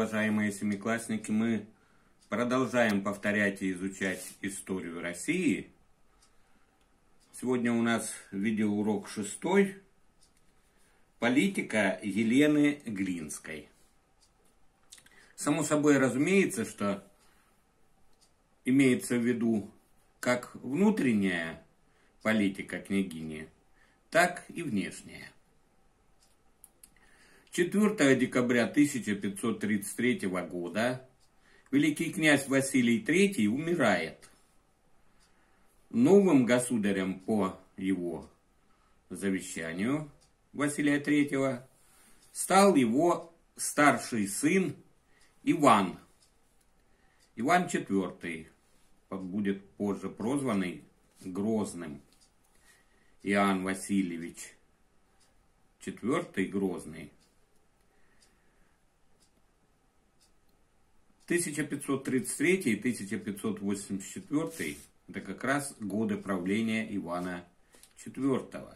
уважаемые семиклассники, мы продолжаем повторять и изучать историю России. Сегодня у нас видеоурок 6. Политика Елены Глинской. Само собой разумеется, что имеется в виду как внутренняя политика княгини, так и внешняя. 4 декабря 1533 года великий князь Василий III умирает. Новым государем по его завещанию Василия III стал его старший сын Иван. Иван IV будет позже прозванный Грозным. Иоанн Васильевич IV Грозный. 1533 и 1584 это как раз годы правления Ивана IV.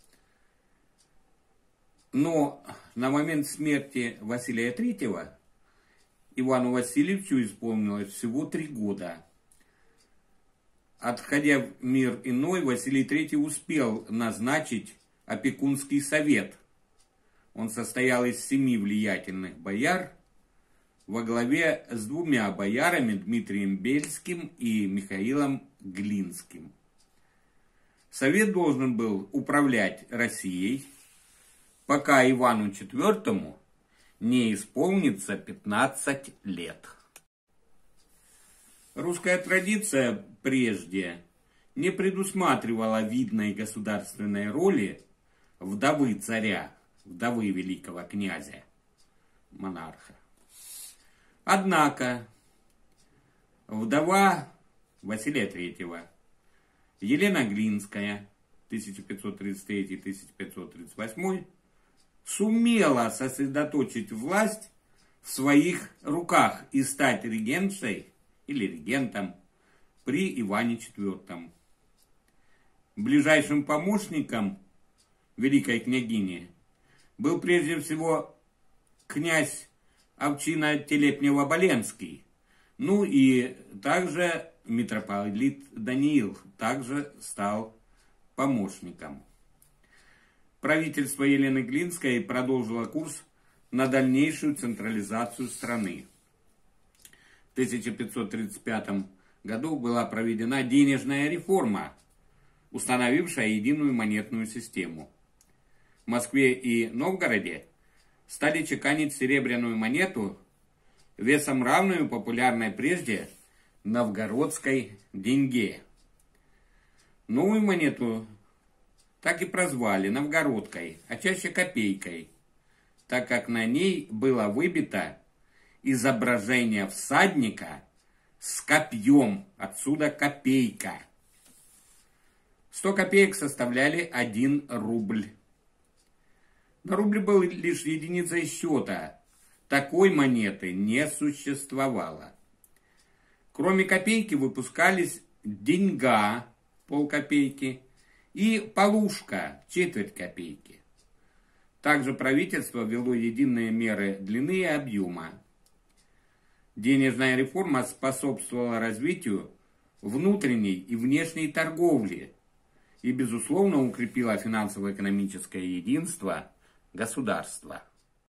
Но на момент смерти Василия III Ивану Васильевичу исполнилось всего 3 года. Отходя в мир иной, Василий III успел назначить опекунский совет. Он состоял из 7 влиятельных бояр во главе с 2 боярами, Дмитрием Бельским и Михаилом Глинским. Совет должен был управлять Россией, пока Ивану IV не исполнится 15 лет. Русская традиция прежде не предусматривала видной государственной роли вдовы царя, вдовы великого князя, монарха. Однако вдова Василия III, Елена Глинская, 1533-1538, сумела сосредоточить власть в своих руках и стать регентшей или регентом при Иване IV. Ближайшим помощником великой княгини был прежде всего князь Овчина Телепнева-Боленский, ну и также митрополит Даниил также стал помощником. Правительство Елены Глинской продолжило курс на дальнейшую централизацию страны. В 1535 году была проведена денежная реформа, установившая единую монетную систему. В Москве и Новгороде стали чеканить серебряную монету весом равную популярной прежде новгородской деньге. Новую монету так и прозвали новгородкой, а чаще копейкой, так как на ней было выбито изображение всадника с копьем, отсюда копейка. 100 копеек составляли 1 рубль. Но рубль был лишь единицей счета. Такой монеты не существовало. Кроме копейки выпускались деньга, полкопейки, и полушка, четверть копейки. Также правительство ввело единые меры длины и объема. Денежная реформа способствовала развитию внутренней и внешней торговли и, безусловно, укрепила финансово-экономическое единство государства.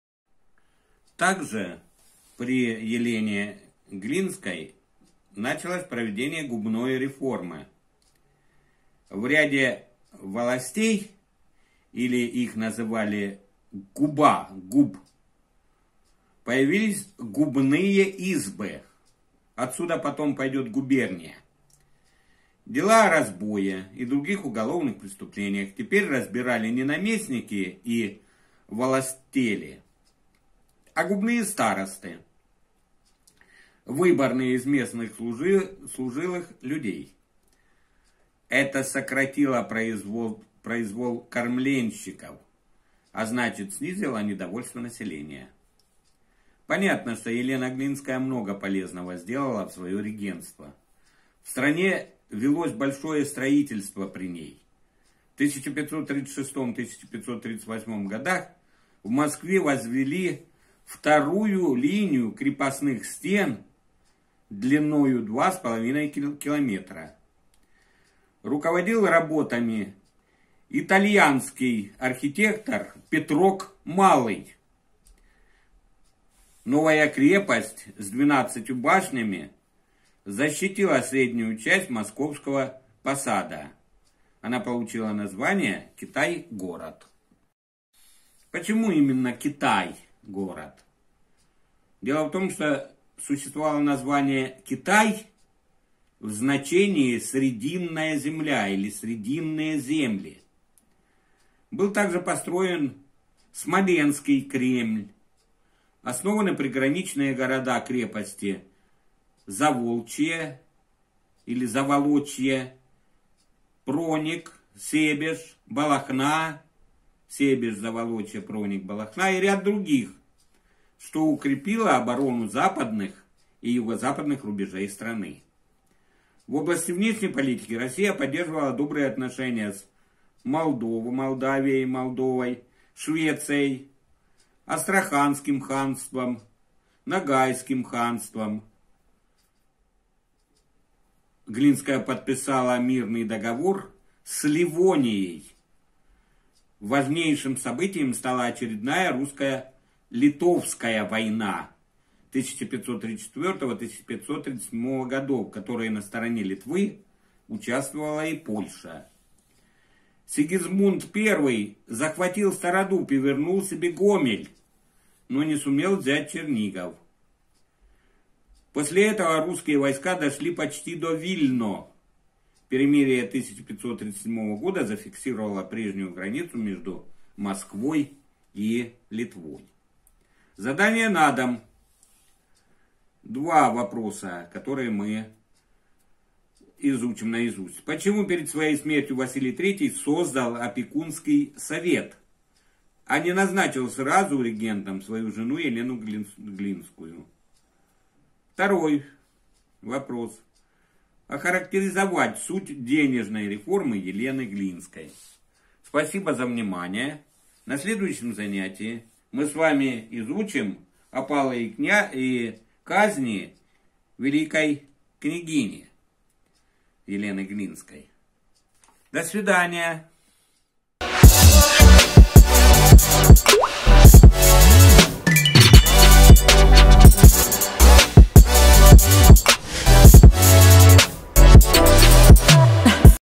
Также при Елене Глинской началось проведение губной реформы. В ряде волостей, или их называли губ, появились губные избы. Отсюда потом пойдет губерния. Дела о разбое и других уголовных преступлениях теперь разбирали не наместники и волостели, а губные старосты, выборные из местных служилых людей. Это сократило произвол кормленщиков, а значит снизило недовольство населения. Понятно, что Елена Глинская много полезного сделала в свое регентство. В стране велось большое строительство при ней. В 1536-1538 годах в Москве возвели вторую линию крепостных стен длиною 2,5 километра. Руководил работами итальянский архитектор Петрок Малый. Новая крепость с 12 башнями защитила среднюю часть московского посада. Она получила название Китай-город. Почему именно Китай-город? Дело в том, что существовало название Китай в значении «срединная земля» или «срединные земли». Был также построен Смоленский Кремль. Основаны приграничные города-крепости Заволчье или Заволочье, Проник, Себеж, Балахна, Себеж, Заволочье, Проник, Балахна и ряд других, что укрепило оборону западных и юго-западных рубежей страны. В области внешней политики Россия поддерживала добрые отношения с Молдавией, Молдовой, Швецией, Астраханским ханством, Ногайским ханством. Глинская подписала мирный договор с Ливонией. Важнейшим событием стала очередная русско-литовская война 1534-1537 годов, в которой на стороне Литвы участвовала и Польша. Сигизмунд I захватил Стародуб и вернул себе Гомель, но не сумел взять Чернигов. После этого русские войска дошли почти до Вильно. Перемирие 1537 года зафиксировало прежнюю границу между Москвой и Литвой. Задание на дом. 2 вопроса, которые мы изучим наизусть. Почему перед своей смертью Василий III создал опекунский совет, а не назначил сразу регентом свою жену Елену Глинскую? 2 вопрос. Охарактеризовать суть денежной реформы Елены Глинской. Спасибо за внимание. На следующем занятии мы с вами изучим опалы и казни великой княгини Елены Глинской. До свидания.